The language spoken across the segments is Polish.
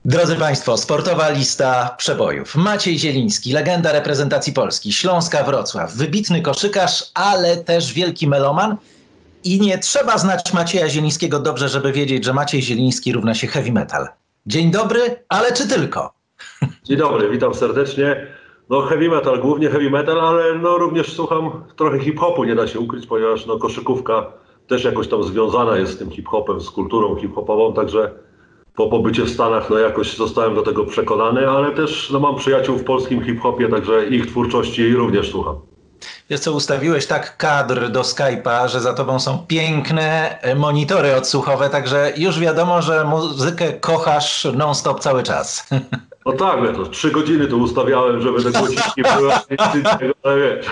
Drodzy Państwo, sportowa lista przebojów. Maciej Zieliński, legenda reprezentacji Polski, Śląska Wrocław, wybitny koszykarz, ale też wielki meloman. I nie trzeba znać Macieja Zielińskiego dobrze, żeby wiedzieć, że Maciej Zieliński równa się heavy metal. Dzień dobry, ale czy tylko? Dzień dobry, witam serdecznie. No heavy metal, głównie heavy metal, ale no również słucham trochę hip-hopu, nie da się ukryć, ponieważ no koszykówka też jakoś tam związana jest z tym hip-hopem, z kulturą hip-hopową, także po pobycie w Stanach no jakoś zostałem do tego przekonany, ale też no mam przyjaciół w polskim hip-hopie, także ich twórczości również słucham. Wiesz co, ustawiłeś tak kadr do Skype'a, że za tobą są piękne monitory odsłuchowe, także już wiadomo, że muzykę kochasz non-stop cały czas. No tak, ja to 3 godziny tu ustawiałem, żeby te głośniki były, ale wiesz.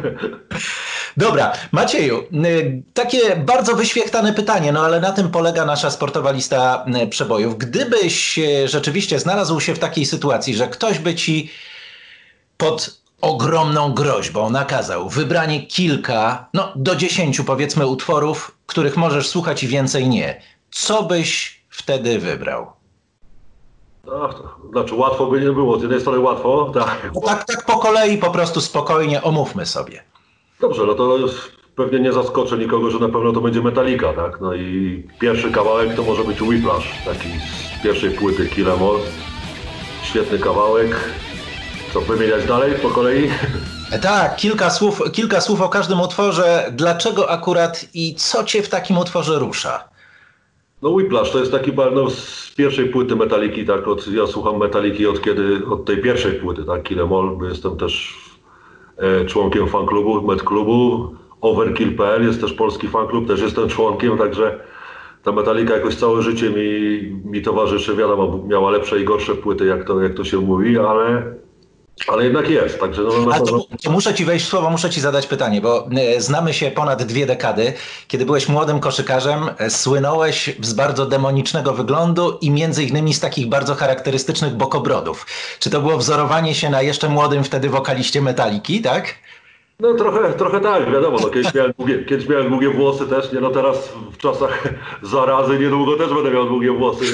Dobra, Macieju, takie bardzo wyświechtane pytanie, no ale na tym polega nasza sportowa lista przebojów. Gdybyś rzeczywiście znalazł się w takiej sytuacji, że ktoś by ci pod ogromną groźbą nakazał wybranie kilka, no do 10 powiedzmy utworów, których możesz słuchać i więcej nie, co byś wtedy wybrał? Ach, to znaczy łatwo by nie było, z jednej strony łatwo, tak. No tak po kolei po prostu spokojnie omówmy sobie. Dobrze, no to pewnie nie zaskoczę nikogo, że na pewno to będzie Metallica, tak? No i pierwszy kawałek to może być Whiplash, taki z pierwszej płyty Kill 'Em All. Świetny kawałek. Co, wymieniać dalej po kolei? Tak, kilka słów o każdym utworze. Dlaczego akurat i co cię w takim utworze rusza? No Whiplash to jest taki no, z pierwszej płyty Metalliki, tak? Ja słucham Metalliki od tej pierwszej płyty, tak? Kill 'Em All, bo jestem też członkiem fanklubu, Metklubu. Overkill.pl jest też polski fanklub, też jestem członkiem, także ta Metallica jakoś całe życie mi towarzyszy. Wiadomo, miała lepsze i gorsze płyty, jak to się mówi, ale jednak jest. Także no, Ale to muszę ci wejść w słowo, muszę ci zadać pytanie, bo znamy się ponad 2 dekady. Kiedy byłeś młodym koszykarzem, słynąłeś z bardzo demonicznego wyglądu i między innymi z takich bardzo charakterystycznych bokobrodów. Czy to było wzorowanie się na jeszcze młodym wtedy wokaliście Metalliki, tak? No trochę tak, wiadomo, no, kiedyś miałem długie włosy też, nie, no teraz w czasach zarazy niedługo też będę miał długie włosy,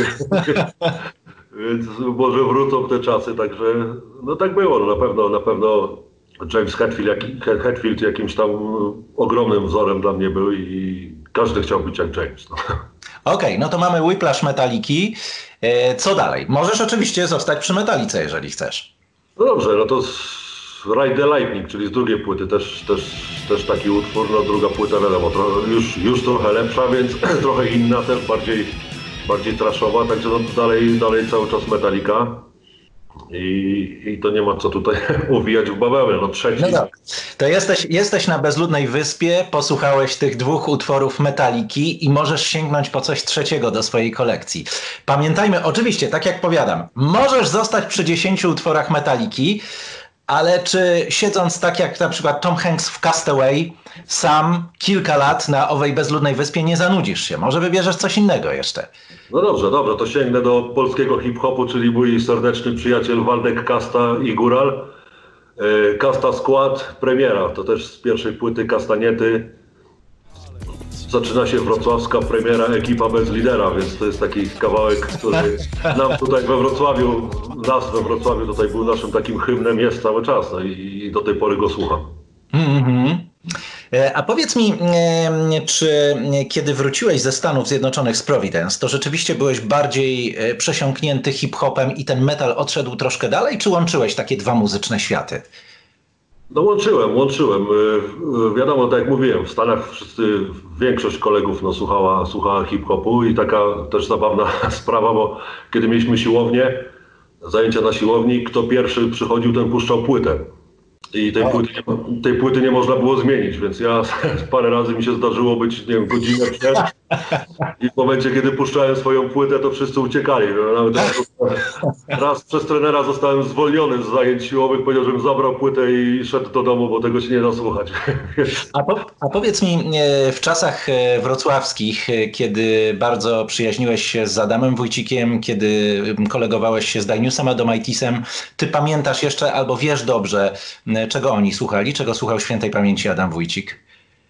więc może wrócą te czasy, także no tak było, no na pewno James Hetfield jakimś tam ogromnym wzorem dla mnie był i każdy chciał być jak James. No. Okej, no to mamy Whiplash Metalliki. Co dalej? Możesz oczywiście zostać przy Metallice, jeżeli chcesz. No dobrze, no to Ride the Lightning, czyli z drugiej płyty też taki utwór, no druga płyta wiadomo, już trochę lepsza, więc trochę inna, też bardziej trashowa, także no dalej cały czas Metallica i to nie ma co tutaj uwijać w bawełnę, no trzeci. No tak. To jesteś na bezludnej wyspie, posłuchałeś tych 2 utworów Metalliki i możesz sięgnąć po coś trzeciego do swojej kolekcji. Pamiętajmy, oczywiście, tak jak powiadam, możesz zostać przy 10 utworach Metalliki, ale czy siedząc tak jak na przykład Tom Hanks w Castaway sam kilka lat na owej bezludnej wyspie nie zanudzisz się? Może wybierzesz coś innego jeszcze? No dobrze, to sięgnę do polskiego hip-hopu, czyli mój serdeczny przyjaciel Waldek Kasta i Góral. Kasta Skład, premiera, to też z pierwszej płyty Kastaniety. Zaczyna się wrocławska premiera Ekipa bez lidera, więc to jest taki kawałek, który nam tutaj we Wrocławiu tutaj był naszym takim hymnem, jest cały czas, no i do tej pory go słucham. A powiedz mi, czy kiedy wróciłeś ze Stanów Zjednoczonych z Providence, to rzeczywiście byłeś bardziej przesiąknięty hip-hopem i ten metal odszedł troszkę dalej, czy łączyłeś takie 2 muzyczne światy? No łączyłem. Wiadomo, tak jak mówiłem, w Stanach większość kolegów no, słuchała hip-hopu i taka też zabawna sprawa, bo kiedy mieliśmy siłownię, zajęcia na siłowni, kto pierwszy przychodził, ten puszczał płytę. I tej płyty nie można było zmienić, więc ja parę razy mi się zdarzyło być, nie wiem, godzinę przed i w momencie, kiedy puszczałem swoją płytę, to wszyscy uciekali. Nawet raz przez trenera zostałem zwolniony z zajęć siłowych, powiedział, żebym zabrał płytę i szedł do domu, bo tego się nie da słuchać. A powiedz mi, w czasach wrocławskich, kiedy bardzo przyjaźniłeś się z Adamem Wójcikiem, kiedy kolegowałeś się z Dajniusem Adomaitisem, ty pamiętasz jeszcze albo wiesz dobrze, czego oni słuchali, czego słuchał świętej pamięci Adam Wójcik?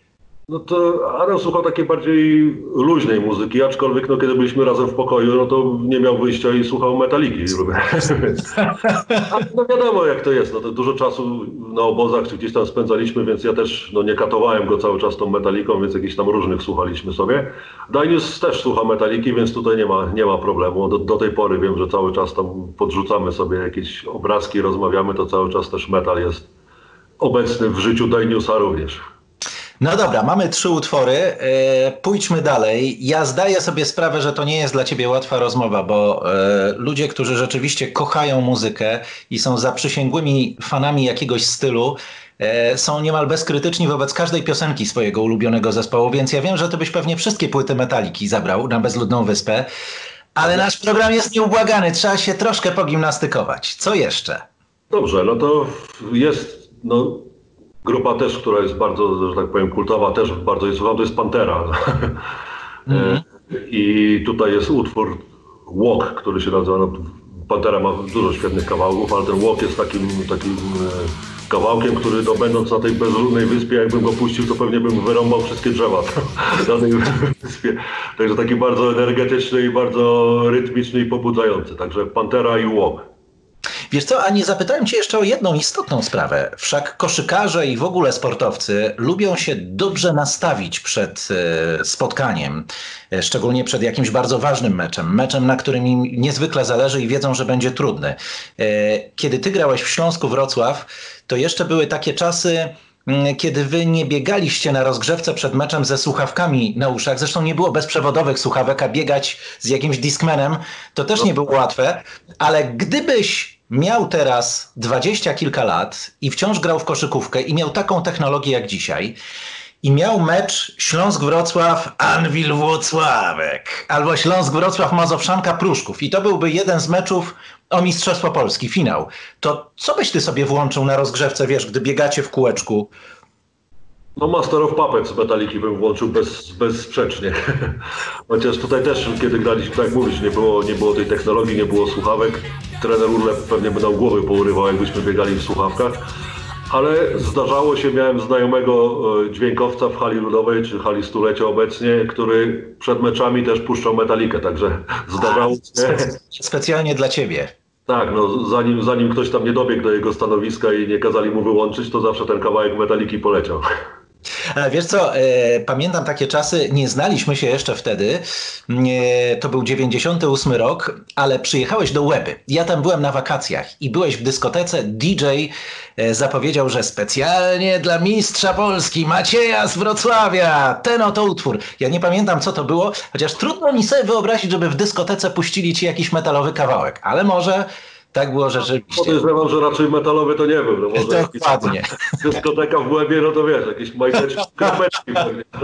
No to Adam słuchał takiej bardziej luźnej muzyki, aczkolwiek no, kiedy byliśmy razem w pokoju, no to nie miał wyjścia i słuchał Metaliki. Ale no wiadomo jak to jest, no to dużo czasu na obozach czy gdzieś tam spędzaliśmy, więc ja też no, nie katowałem go cały czas tą Metaliką, więc jakichś tam różnych słuchaliśmy sobie. Danius też słucha Metaliki, więc tutaj nie ma problemu. Do tej pory wiem, że cały czas tam podrzucamy sobie jakieś obrazki, rozmawiamy, to cały czas też metal jest obecny w życiu Daniusa również. No dobra, mamy 3 utwory, pójdźmy dalej. Ja zdaję sobie sprawę, że to nie jest dla ciebie łatwa rozmowa, bo ludzie, którzy rzeczywiście kochają muzykę i są zaprzysięgłymi fanami jakiegoś stylu, są niemal bezkrytyczni wobec każdej piosenki swojego ulubionego zespołu, więc ja wiem, że ty byś pewnie wszystkie płyty Metaliki zabrał na Bezludną Wyspę, ale nasz program jest nieubłagany, trzeba się troszkę pogimnastykować. Co jeszcze? Dobrze, no to jest grupa też, która jest bardzo, że tak powiem, kultowa, też bardzo jest słuchana, to jest Pantera. I tutaj jest utwór Walk, który się nazywa, no, Pantera ma dużo świetnych kawałków, ale ten Walk jest takim kawałkiem, który no, będąc na tej bezludnej wyspie, jakbym go puścił, to pewnie bym wyrąbał wszystkie drzewa na tej wyspie. Także taki bardzo energetyczny i bardzo rytmiczny i pobudzający. Także Pantera i Walk. Wiesz co, a nie zapytałem cię jeszcze o jedną istotną sprawę. Wszak koszykarze i w ogóle sportowcy lubią się dobrze nastawić przed spotkaniem, szczególnie przed jakimś bardzo ważnym meczem, na którym im niezwykle zależy i wiedzą, że będzie trudny. Kiedy ty grałeś w Śląsku Wrocław, to jeszcze były takie czasy, kiedy wy nie biegaliście na rozgrzewce przed meczem ze słuchawkami na uszach, zresztą nie było bezprzewodowych słuchawek, a biegać z jakimś Discmanem to też nie było łatwe, ale gdybyś miał teraz 20 kilka lat i wciąż grał w koszykówkę i miał taką technologię jak dzisiaj i miał mecz Śląsk-Wrocław, Anwil Włocławek albo Śląsk-Wrocław, Mazowszanka, Pruszków i to byłby jeden z meczów o Mistrzostwo Polski, finał, to co byś ty sobie włączył na rozgrzewce, wiesz, gdy biegacie w kółeczku? No Master of Puppets z Metaliki bym włączył bezsprzecznie. Chociaż tutaj też, kiedy graliśmy, tak jak mówisz, nie było tej technologii, nie było słuchawek. Trener Urlep pewnie by nam głowy pourywał, jakbyśmy biegali w słuchawkach. Ale zdarzało się, miałem znajomego dźwiękowca w hali ludowej, czy hali stulecia obecnie, który przed meczami też puszczał Metalikę, także zdarzało się. Specjalnie dla ciebie. Tak, no zanim ktoś tam nie dobiegł do jego stanowiska i nie kazali mu wyłączyć, to zawsze ten kawałek Metaliki poleciał. Ale wiesz co, pamiętam takie czasy, nie znaliśmy się jeszcze wtedy, to był 98 rok, ale przyjechałeś do Łeby. Ja tam byłem na wakacjach i byłeś w dyskotece, DJ zapowiedział, że specjalnie dla mistrza Polski Macieja z Wrocławia, ten oto utwór. Ja nie pamiętam co to było, chociaż trudno mi sobie wyobrazić, żeby w dyskotece puścili ci jakiś metalowy kawałek, ale może... Tak było rzeczywiście. Podejrzewam, że raczej metalowy to nie był. No może dokładnie. Dyskoteka w Łebie, no to wiesz, jakieś majteczki, kropeczki.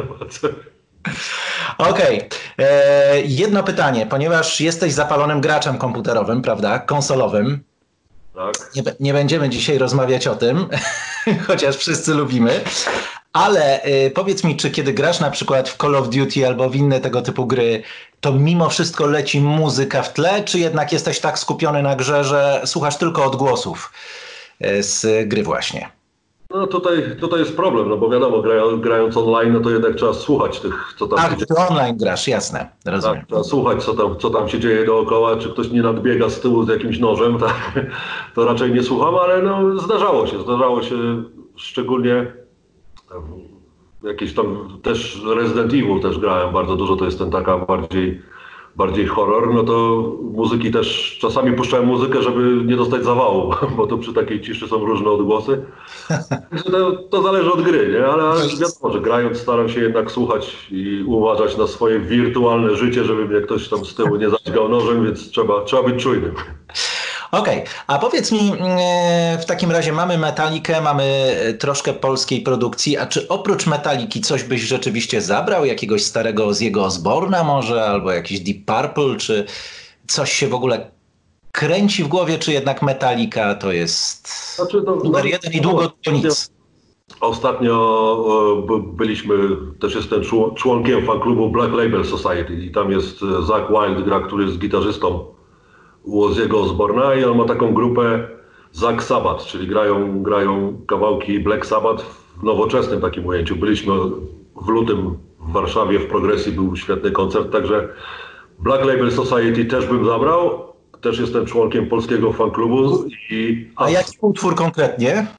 Okej. Jedno pytanie, ponieważ jesteś zapalonym graczem komputerowym, prawda, konsolowym. Tak. Nie będziemy dzisiaj rozmawiać o tym, chociaż wszyscy lubimy. Ale powiedz mi, czy kiedy grasz na przykład w Call of Duty albo w inne tego typu gry, to mimo wszystko leci muzyka w tle, czy jednak jesteś tak skupiony na grze, że słuchasz tylko odgłosów z gry właśnie? No tutaj jest problem, no bo wiadomo, grając online, no to jednak trzeba słuchać tych, co tam się dzieje. Ty online grasz, jasne, rozumiem. Tak, trzeba słuchać, co tam się dzieje dookoła, czy ktoś nie nadbiega z tyłu z jakimś nożem, tak? To raczej nie słucham, ale no zdarzało się szczególnie jakieś tam też Resident Evil też grałem bardzo dużo, to jest ten taka bardziej horror, no to muzyki też, czasami puszczałem muzykę, żeby nie dostać zawału, bo to przy takiej ciszy są różne odgłosy. To zależy od gry, nie? Ale wiadomo, że grając staram się jednak słuchać i uważać na swoje wirtualne życie, żeby mnie ktoś tam z tyłu nie zadźgał nożem, więc trzeba być czujnym. Okej, a powiedz mi, w takim razie mamy Metalikę, mamy troszkę polskiej produkcji, a czy oprócz Metaliki coś byś rzeczywiście zabrał? Jakiegoś starego Ozzy'ego Osbourna może, albo jakiś Deep Purple, czy coś się w ogóle kręci w głowie, czy jednak Metalika to jest numer jeden i długo to nic? Ostatnio byliśmy, też jestem członkiem fanklubu Black Label Society i tam jest Zakk Wylde, który jest gitarzystą u Ozzy'ego Osbourna i on ma taką grupę Zakk Sabbath, czyli grają kawałki Black Sabbath w nowoczesnym takim ujęciu. Byliśmy w lutym w Warszawie w Progresji był świetny koncert, także Black Label Society też bym zabrał. Też jestem członkiem polskiego fanklubu. A jaki utwór konkretnie?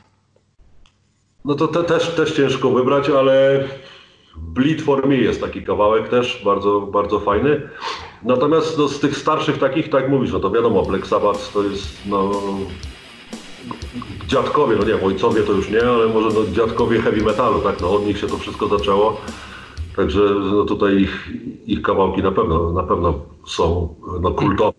No to też ciężko wybrać, ale Bleed for Me jest taki kawałek też bardzo, bardzo fajny. Natomiast no, z tych starszych takich, tak jak mówisz, no to wiadomo, Black Sabbath to jest no, dziadkowie, no nie, ojcowie to już nie, ale może no, dziadkowie heavy metalu, tak, no od nich się to wszystko zaczęło. Także no, tutaj ich kawałki na pewno są no, kultowe.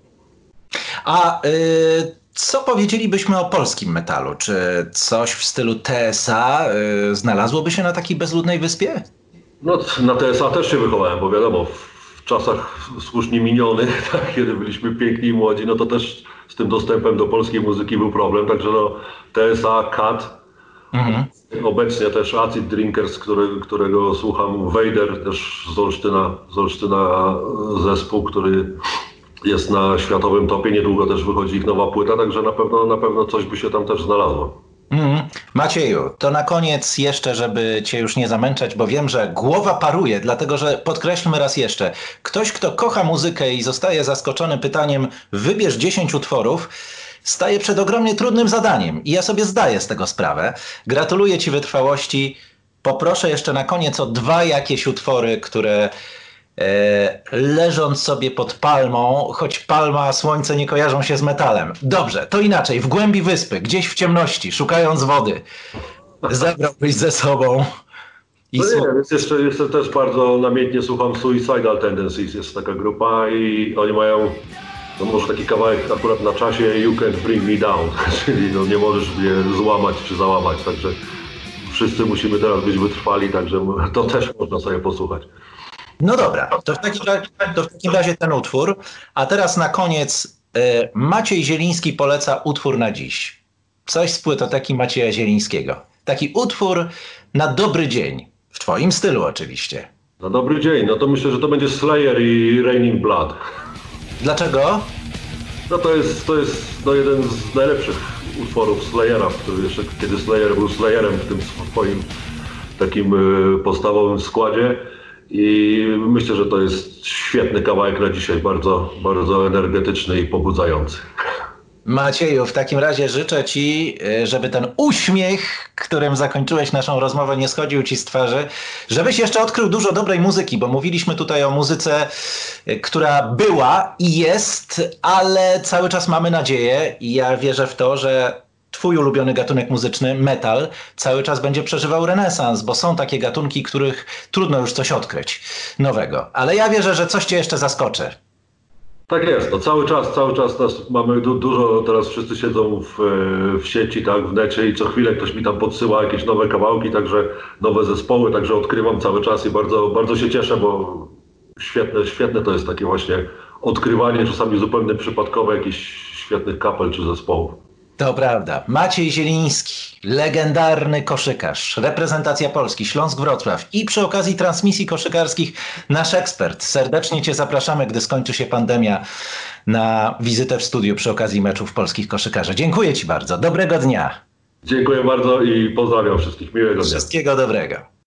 A co powiedzielibyśmy o polskim metalu? Czy coś w stylu TSA znalazłoby się na takiej bezludnej wyspie? No na TSA też się wychowałem, bo wiadomo, w czasach słusznie minionych, tak, kiedy byliśmy piękni i młodzi, no to też z tym dostępem do polskiej muzyki był problem, także no TSA, Kat, obecnie też Acid Drinkers, którego słucham, Vader też z Olsztyna zespół, który jest na światowym topie, niedługo też wychodzi ich nowa płyta, także na pewno coś by się tam też znalazło. Macieju, to na koniec jeszcze, żeby cię już nie zamęczać, bo wiem, że głowa paruje, dlatego że podkreślmy raz jeszcze, ktoś, kto kocha muzykę i zostaje zaskoczony pytaniem wybierz 10 utworów, staje przed ogromnie trudnym zadaniem i ja sobie zdaję z tego sprawę. Gratuluję ci wytrwałości. Poproszę jeszcze na koniec o 2 jakieś utwory, które leżąc sobie pod palmą, choć palma, słońce nie kojarzą się z metalem. Dobrze, to inaczej, w głębi wyspy, gdzieś w ciemności, szukając wody, zabrałbyś ze sobą i No nie, więc jeszcze też bardzo namiętnie słucham Suicidal Tendencies, jest taka grupa i oni mają no może taki kawałek akurat na czasie You Can't Bring Me Down, czyli no nie możesz mnie złamać czy załamać, także wszyscy musimy teraz być wytrwali, także to też można sobie posłuchać. No dobra, to w takim razie ten utwór. A teraz na koniec Maciej Zieliński poleca utwór na dziś. Coś z płytoteki Macieja Zielińskiego. Taki utwór na dobry dzień. W twoim stylu oczywiście. Na dobry dzień, no to myślę, że to będzie Slayer i Raining Blood. Dlaczego? No to jest no jeden z najlepszych utworów Slayera, który jeszcze kiedy Slayer był Slayerem w tym swoim takim podstawowym składzie. I myślę, że to jest świetny kawałek na dzisiaj, bardzo, bardzo energetyczny i pobudzający. Macieju, w takim razie życzę ci, żeby ten uśmiech, którym zakończyłeś naszą rozmowę, nie schodził ci z twarzy, żebyś jeszcze odkrył dużo dobrej muzyki, bo mówiliśmy tutaj o muzyce, która była i jest, ale cały czas mamy nadzieję i ja wierzę w to, że twój ulubiony gatunek muzyczny, metal, cały czas będzie przeżywał renesans, bo są takie gatunki, których trudno już coś odkryć nowego. Ale ja wierzę, że coś cię jeszcze zaskoczy. Tak jest, no cały czas nas mamy dużo, teraz wszyscy siedzą w sieci, tak, w necie i co chwilę ktoś mi tam podsyła jakieś nowe kawałki, także nowe zespoły, także odkrywam cały czas i bardzo, bardzo się cieszę, bo świetne to jest takie właśnie odkrywanie, czasami zupełnie przypadkowe jakichś świetnych kapel czy zespołów. To prawda. Maciej Zieliński, legendarny koszykarz, reprezentacja Polski, Śląsk-Wrocław i przy okazji transmisji koszykarskich nasz ekspert. Serdecznie cię zapraszamy, gdy skończy się pandemia, na wizytę w studiu przy okazji meczów polskich koszykarzy. Dziękuję ci bardzo. Dobrego dnia. Dziękuję bardzo i pozdrawiam wszystkich. Miłego dnia. Wszystkiego dobrego.